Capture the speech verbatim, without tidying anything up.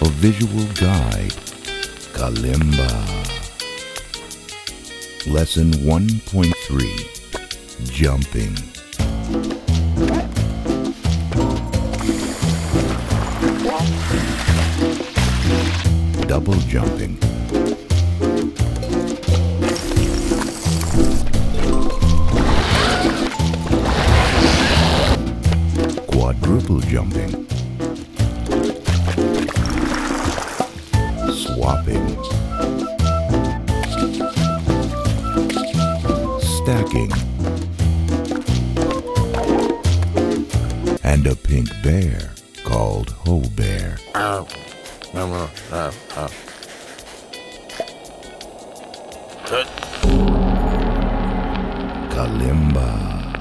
A visual guide, Kalimba. Lesson one point three, Jumping. Double jumping. Quadruple jumping. Swapping. Stacking. And a pink bear called Ho Bear. Ow. Ow, ow, ow. Kalimba.